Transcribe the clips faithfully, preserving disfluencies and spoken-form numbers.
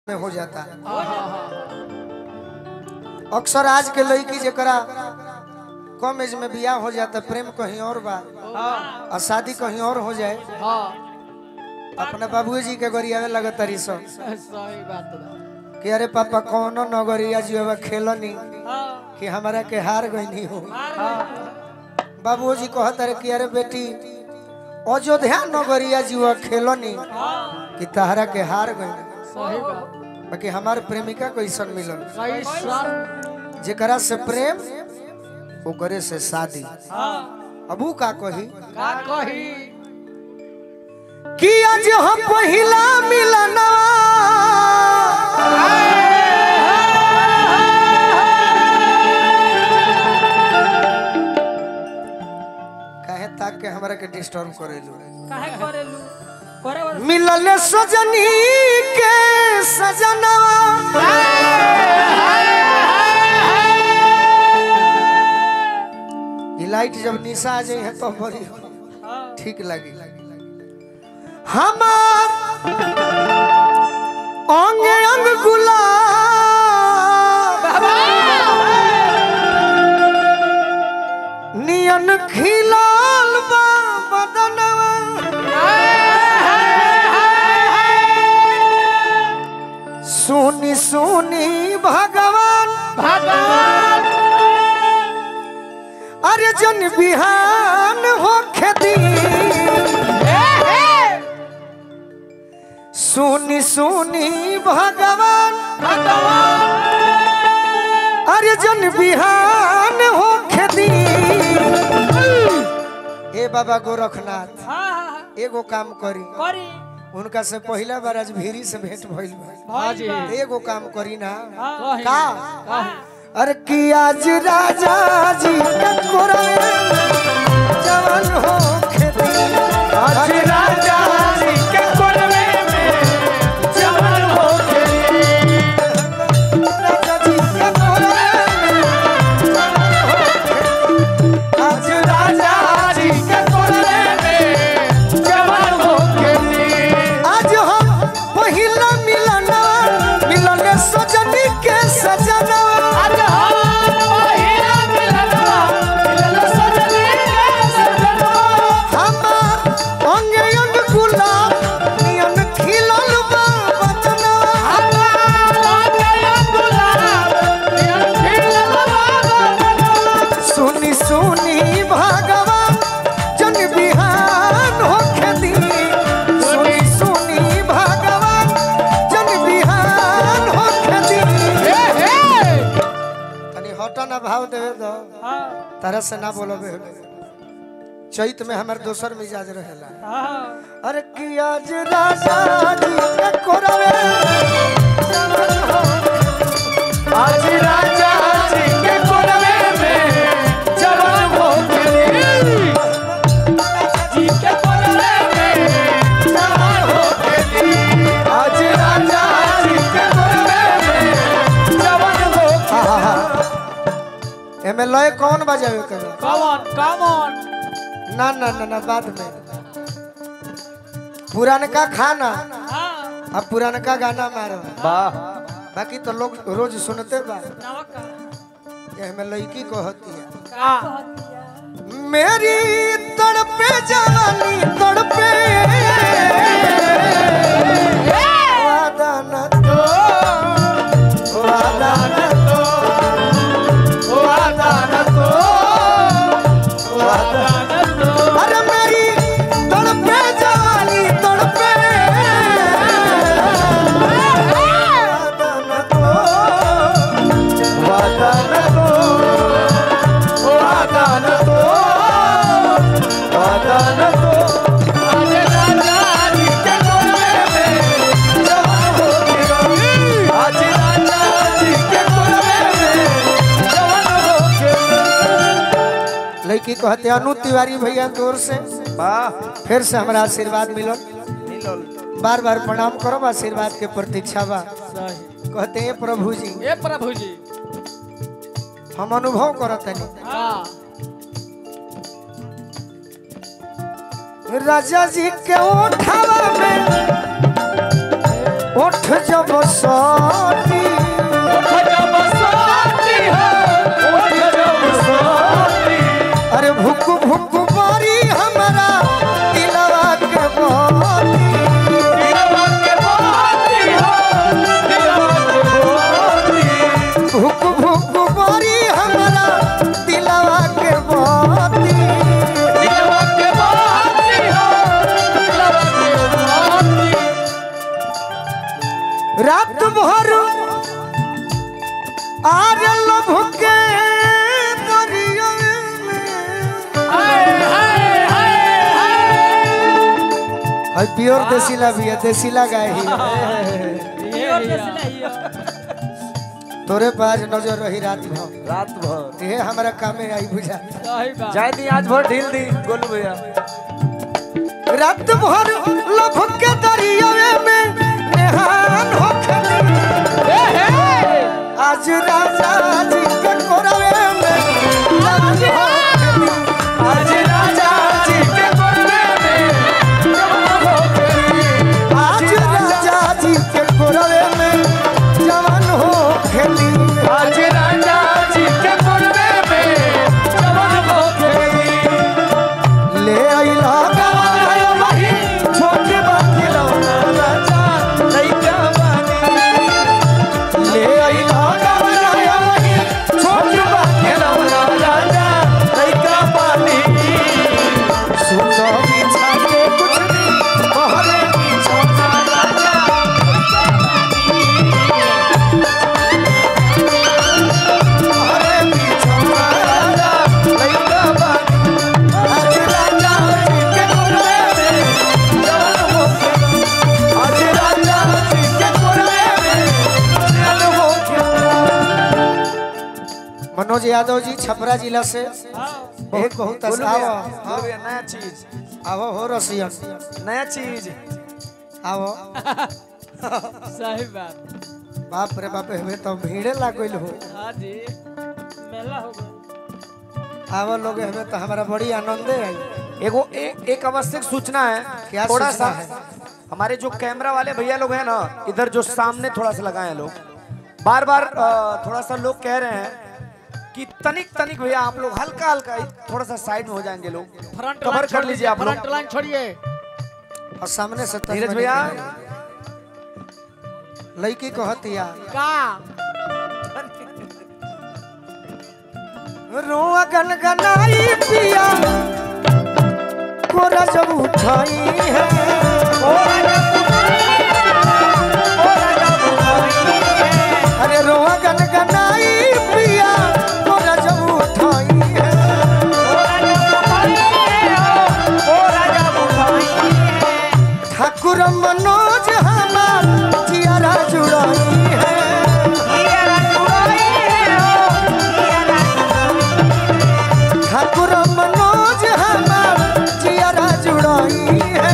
में हो जाता। अक्सर आज के लड़की जरा कम एज में बियाह हो जाता, प्रेम कहीं और बा और शादी कहीं और हो जाए, अपने बाबूजी के गरियावे लगे तरी सब कि अरे पापा कौन नगरिया जीवा खेलनी कि हमारा के हार गई हो। बाबूजी कहता रहे कि अरे बेटी अयोध्या नगरिया जीवा खेलनी कि तहरा के हार गई, बाकी हमार प्रेमिका कैसन मिलन जेकरा से प्रेम ओकरे से शादी। अबू का कही का कही कि आज हम पहिला मिलना काहे ताक के हमरा के डिस्टर्ब करेलू काहे करेलू करे वर मिलल सजनी के सजनवा ये लाइट जब निशा आ जाए है तो बड़ी ठीक लगी। हमार अंग अंग गुलाब नियन खिलाल बा बदनवा सुनी सुनी भगवान भगवान अरे जन बिहान हो खेती सुनी सुनी भगवान भगवान अरे जन बिहान हो खेती। ए बाबा गोरखनाथ हां एगो काम करी करी उनका से पहला बार आज भीरी से भेंट भइल बा। हां जी एगो काम करी ना कही का अरे कि आज राजा जी के कोरे जवान हो खेती आज राजा जी के कोरे में जवान हो खेती राजा जी के कोरे में जवान हो खेती आज राजा जी के कोरे में जवान हो खेती। आज हम पहिला मिलना मिलने सजनी के सजना भाव देवे दो तरह से ना बोलो चैत में हमारे दोसर मिजाज रहेला। अरे कि आज राजा जी के कोरवे आज राजा जी के कोरवे में जवान हो गई जी के कोरवे में जवान हो गई आज राजा जी के कोरवे में जवान हो गई। एमे लय कौन बजावे करे कौन कौन ना ना ना ना बाद में पुरानका खाना हां अब पुरानका गाना मारो वाह बाकी तो लोग रोज सुनते बा। नवका ये में लड़की को होती है का मेरी तड़पे जवानी तड़पे वादा न तो वादा न तो वादा न तो वादा न तो अरे मेरी तड़पे जवानी तड़पे वादा न तो वादा न तो वादा न तो वादा न तो आज राजा जी के कोरे में जवान हो गई आज राजा जी के कोरे में जवान हो गई। लड़की कहते अनु तिवारी भैया तोर से वाह फिर से हमारा आशीर्वाद मिलो मिलल बार बार प्रणाम करो आशीर्वाद के प्रतीक्षा बा। सही कहते हैं प्रभु जी ए प्रभु जी हम अनुभव करते हां राजा जी के ओठावा में उठ जब सोती अरे भुक भुक बारी हमारा दिलवा के बाती भुक भुक बारी हमारा दिलवा के बाती रात भर आर लभ के दरिया में हाय प्योर देसीला भी है देसीला गाय ही तोरे पास नजर रही रात भर रात भर ये हमारा काम में आई बुझा जाए दी आज भर ढील दी गोलू भैया रात भर लभ के दरिया में नेहान हो आज राजा जी के कोरवे में जवान हो आज राजा जी के कोरवे में जवान हो आज राजा जी के कोरवे में जवान हो खेली आज राजा जी के कोरवे में जवान हो खेली ले आइला गवाया वही छोटे बाकी लौना राजा लइका बानी ले आइला गवाया वही छोटे बाकी लौना राजा लइका बानी सुनो बिछा के कुछ नहीं मोहरे बिछौना राजा मोहरे बिछौना राजा लइका बानी आज राजा जी के कोरवे में जवान हो आज राजा जी के कोरवे में जवान हो मनोज यादव जी छपरा जिला से एक बहुत गोलू आओ भैया गोलू भैया नया चीज आओ हो रसियन नया चीज आओ सही बात बाप रे बाप हमें तो भीड़े लागल हो हाँ जी मेला हो गया आओ लोग हमें तो हमारा बड़ी आनंद है एगो ए, एक आवश्यक सूचना है क्या थोड़ा सूचना सा है? हमारे जो कैमरा वाले भैया लोग हैं ना इधर जो सामने थोड़ा सा लगाए हैं लोग बार बार अ, थोड़ा सा लोग कह रहे हैं कि तनिक तनिक भैया आप लोग हल्का हल्का थोड़ा सा साइड में हो जाएंगे लोग फ्रंट कवर कर लीजिए आप लोग फ्रंट लाइन छोड़िए और सामने से तस्वीर नीरज भैया लड़की कहतिया का रोआ गनगनाई पिया कोरा जब उठाई है अरे रोआ गनगनाई पिया कोरा जब उठाई है ठाकुर मनोज हमार जियारा जुड़ाई है ठाकुर मनोज हमार जियारा जुड़ाई है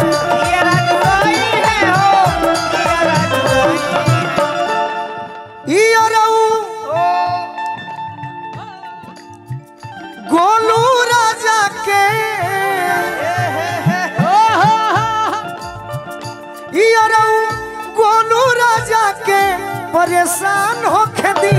गोलू राजा के गोलू राजा के परेशान हो खेती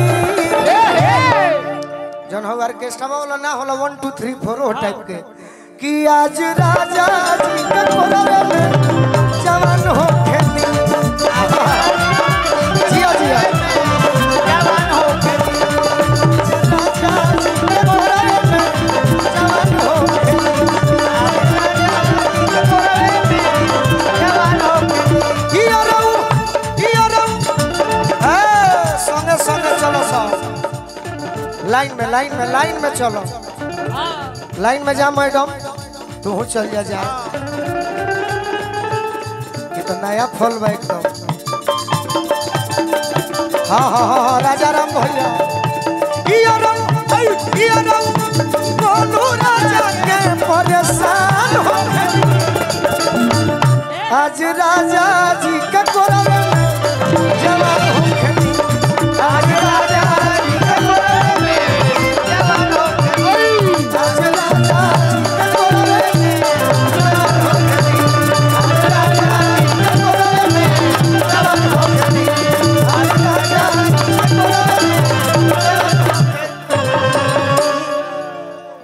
जन हो ऑर्केस्ट्रा वाला ना होला वन टू थ्री फोर हो टाइप के कि आज राजा जी के कोरवे में जवान हो खेती जिया जिया जवान हो खेती राजा जी के कोरवे में जवान हो खेती जवान हो खेती हिया रहू हिया रहू ए संगे संगे चलो सब लाइन में लाइन में लाइन में चलो लाइन में जा मैडम तू चल जा जा ये तो नया फल बा एकदम हाँ हाँ हाँ हाँ राजा राम भैया किया रंग आई किया रंग गोलू राजा के परेशान हो आज राजा जी के कोरवे